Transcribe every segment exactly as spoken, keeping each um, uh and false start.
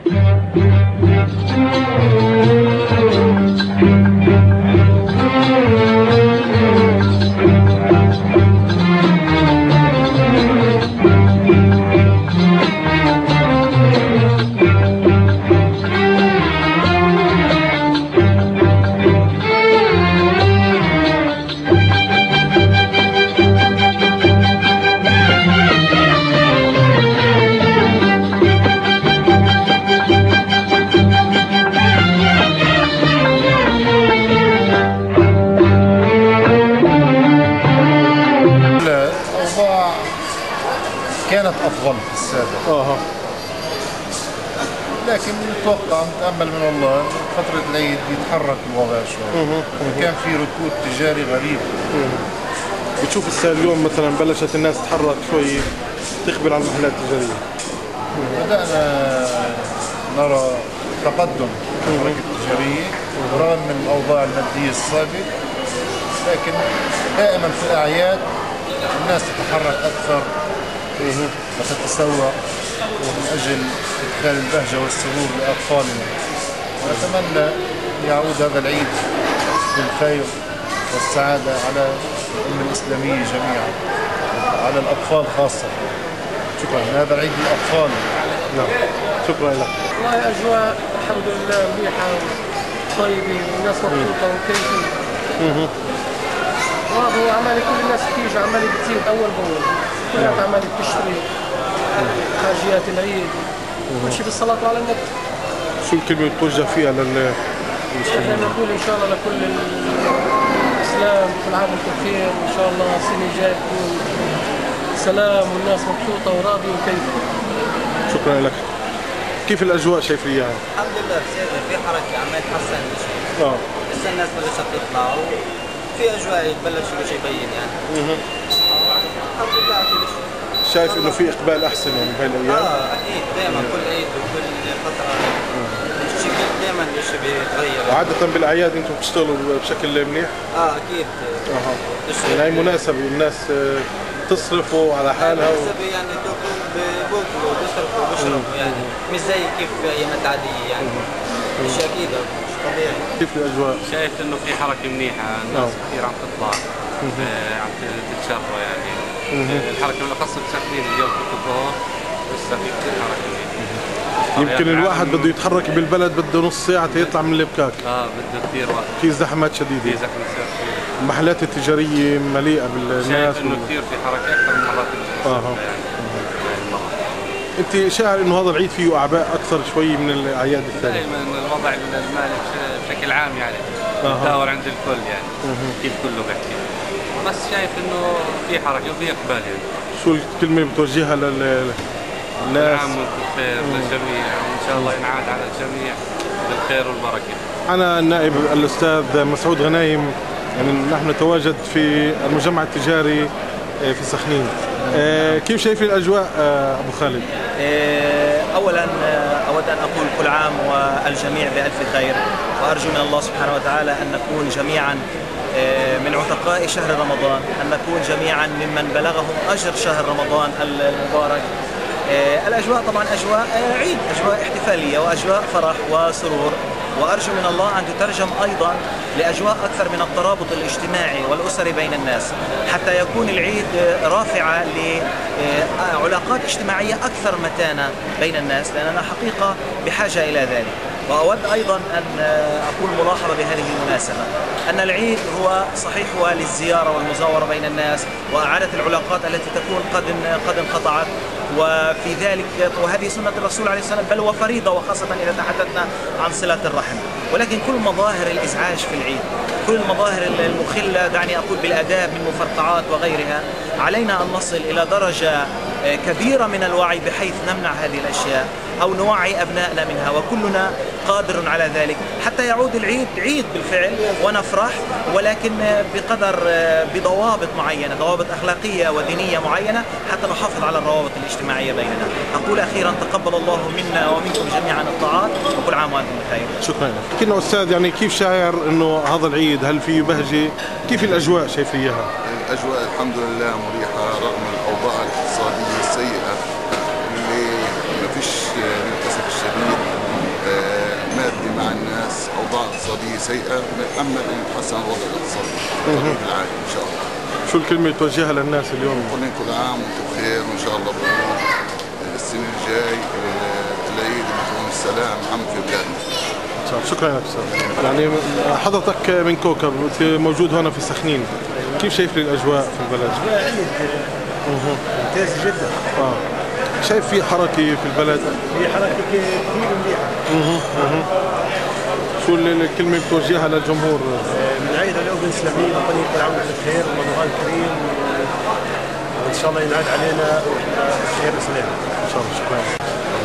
كانت أفضل في السابق. آه. لكن نتوقع نتأمل من الله فترة العيد يتحرك الوضع شوي. كان في ركود تجاري غريب. بتشوف السنة اليوم مثلا بلشت الناس تتحرك شوي تقبل على المحلات التجارية. بدأنا نرى تقدم في الحركة التجارية رغم من الأوضاع المادية الصعبة، لكن دائما في الأعياد الناس تتحرك أكثر وتتسوق من أجل إدخال البهجة والسرور لأطفالنا. ونتمنى يعود هذا العيد بالخير والسعادة على الأمة الإسلامية جميعا، على الأطفال خاصة. شكرا. هذا العيد للأطفال. نعم. شكرا لك. والله أجواء الحمد لله مليحة وطيبة والناس مبسوطة وكيفية. وهو عمالي كل الناس بتيجي عمالي بتزيد أول بأول، كلها عمالي بتشتري حاجيات العيد كل شيء بالصلاة على النبي. شو الكلمة بتوجه فيها لل احنا نقول ان شاء الله لكل الاسلام كل عام وانتم بخير، وان شاء الله السنه الجايه تكون سلام والناس مبسوطه وراضيه وكيفه. شكرا لك. كيف الاجواء شايف اياها؟ الحمد لله في حركه عم يتحسن الشيء. اه لسه الناس بلشت تطلع وفي اجواء يتبلش كل شيء يبين يعني. اها الحمد لله على كل شيء. شايف انه في اقبال احسن يعني بهاي الايام؟ اه اكيد دائما كل عيد وكل فتره الشكل دائما الشيء بيتغير. وعادة بالاعياد انتم بتشتغلوا بشكل منيح؟ اه اكيد. اها يعني هي مناسبة الناس تصرفوا على حالها مناسبة و... يعني تكون بياكلوا وبيصرفوا وبيشربوا يعني مش زي كيف ايامات عادية يعني. شيء اكيد مش طبيعي. كيف الاجواء؟ شايف انه في حركة منيحة، الناس كثير عم تطلع عم تتشرى يعني. الحركة بالاخص مسافرين اليوم في الظهر لسه في كثير حركة منيحة. يمكن الواحد بده يتحرك بالبلد بده نص ساعة يطلع من البكاك. اه بده كثير وقت. في زحمات شديدة. في زحمة كثير. المحلات التجارية مليئة بالناس. شايف انه كثير في حركة أكثر من مرات اها انت شاعر انه هذا العيد فيه اعباء اكثر شوي من الاعياد الثانية؟ دائما الوضع المالي بشكل عام يعني متداول عند الكل يعني. كيف كله بيحكي. بس شايف انه في حركة وفي اقبال يعني. شو الكلمة اللي بتوجهها لل الناس؟ العام والخير للجميع وان شاء الله ينعاد على الجميع بالخير والبركة. انا النائب الاستاذ مسعود غنايم، يعني نحن نتواجد في المجمع التجاري في سخنين. كيف شايف الاجواء ابو خالد؟ اولا اود ان اقول كل عام والجميع بالف خير، وارجو من الله سبحانه وتعالى ان نكون جميعا من عتقاء شهر رمضان، ان نكون جميعا ممن بلغهم اجر شهر رمضان المبارك. الاجواء طبعا اجواء عيد، اجواء احتفاليه واجواء فرح وسرور، وأرجو من الله أن تترجم أيضا لأجواء أكثر من الترابط الاجتماعي والأسري بين الناس، حتى يكون العيد رافعة لعلاقات اجتماعية أكثر متانة بين الناس، لأننا حقيقة بحاجة إلى ذلك. وأود أيضا أن أقول ملاحظة بهذه المناسبة، أن العيد هو صحيح هو للزيارة والمزاورة بين الناس وإعادة العلاقات التي تكون قد قد انقطعت، وفي ذلك وهذه سنة الرسول عليه الصلاة والسلام بل وفريضة، وخاصة إذا تحدثنا عن صلة الرحم. ولكن كل مظاهر الإزعاج في العيد، كل المظاهر المخلة دعني أقول بالآداب من مفرقعات وغيرها، علينا أن نصل إلى درجة كبيرة من الوعي بحيث نمنع هذه الأشياء أو نوعي أبنائنا منها، وكلنا قادر على ذلك حتى يعود العيد عيد بالفعل ونفرح، ولكن بقدر بضوابط معينة، ضوابط أخلاقية ودينية معينة، حتى نحافظ على الروابط الاجتماعية بيننا. أقول أخيرا تقبل الله منا ومنكم جميعا الطاعات، وكل عام وأنتم بخير. شكرا. كنا أستاذ يعني كيف شاعر إنه هذا العيد هل فيه بهجة؟ كيف الأجواء شايف إياها؟ الأجواء الحمد لله مريحة رغم الأوضاع الاقتصادية السيئة اللي ما فيش للأسف الشديد ماديه سيئه، نتامل ان يتحسن الوضع الاقتصادي بالقريب العاجل ان شاء الله. شو الكلمه اللي توجهها للناس اليوم؟ كلهم كل عام وانتم بخير، وان شاء الله بقول السنه الجاي العيد يكون السلام عم في بلادنا. شكرا لك استاذ. يعني حضرتك من كوكب موجود هنا في سخنين، كيف شايف الاجواء في البلد؟ ممتاز جدا. اه شايف في حركه في البلد؟ في حركه كثير منيحه. اها شو الكلمه اللي بتوجهها للجمهور؟ بنعيد اليوم الاسلامي وطني كل عام وانتم بخير ورمضان كريم، وان شاء الله ينعاد علينا خير وسلام ان شاء الله. شكرا.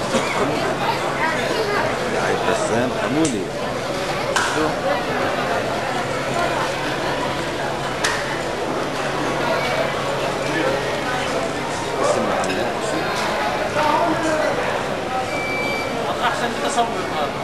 عيد بسام حمولي. احسن تصور هذا.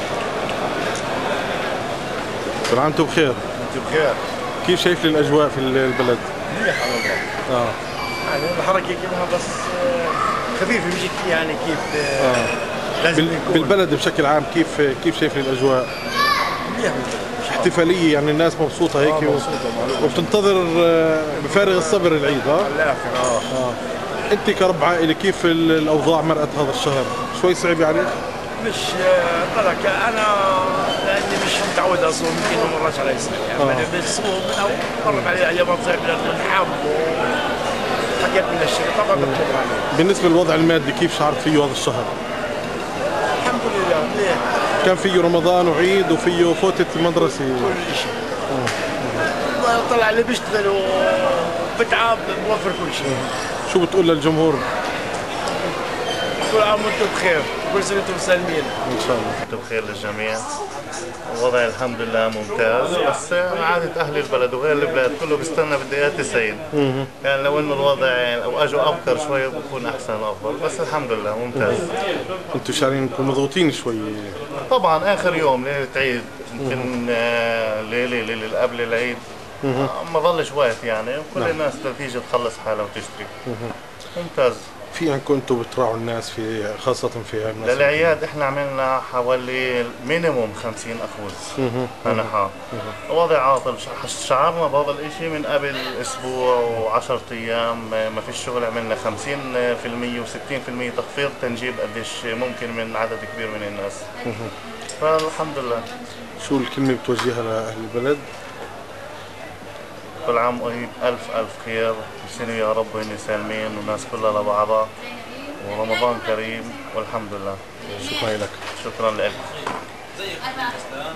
كل عام وانتم بخير. انت بخير. كيف شايف الاجواء في البلد؟ منيحه والله. اه يعني الحركه كلها بس خفيفه، مش يعني كيف آه. لازم بال... يكون. بالبلد بشكل عام كيف كيف شايف الاجواء؟ منيحه احتفاليه يعني الناس مبسوطه هيك و... وبتنتظر بفارغ الصبر العيد. ها؟ على الاخر. اه اه انت كرب عائله كيف الاوضاع مرقت هذا الشهر؟ شوي صعب عليك؟ مش طلع انا لاني مش متعود اصوم، يمكن ما مرش علي سنه يعني آه. بصوم او مرت علي ايام صعب لانه الحم وحاجات من الشيء طبعا بتمر علي. بالنسبه للوضع المادي كيف شعرت فيه هذا الشهر؟ الحمد لله منيح. كان فيه رمضان وعيد وفيه فوتة المدرسة كل شيء. والله طلع اللي بيشتغل وبتعب بوفر كل شيء. شو بتقول للجمهور؟ كل عام وانتم بخير، كل سنه وانتم سالمين. ان شاء الله. انتم بخير للجميع. الوضع الحمد لله ممتاز، بس عادة أهل البلد وغير البلاد كله بيستنى بالدقيقة تسعين. يعني لو إنه الوضع يعني أو أجوا أبكر شوي بكون أحسن وأفضل، بس الحمد لله ممتاز. أنتم شايفين إنكم مضغوطين شوي؟ طبعا آخر يوم ليلة عيد، يمكن ليلة ليلة قبل العيد ما ظلش وقت يعني، وكل الناس تيجي تخلص حالها وتشتري. ممتاز. في عندكم انتم بتراعوا الناس في خاصة في هالمناسبة؟ للعياد احنا عملنا حوالي مينيموم خمسين أخوذ أنحاء. وضع عاطل، شعرنا بهذا الاشي من قبل اسبوع وعشرة ايام ما فيش شغل، عملنا خمسين بالمية وستين بالمية تخفيض تنجيب قديش ممكن من عدد كبير من الناس. فالحمد لله. شو الكلمة بتوجهها لأهل البلد؟ كل عام وانتم ألف ألف خير، سنة يا رب وهن سالمين والناس كلها لبعضها، ورمضان كريم والحمد لله. شكرا لك. شكرا لك.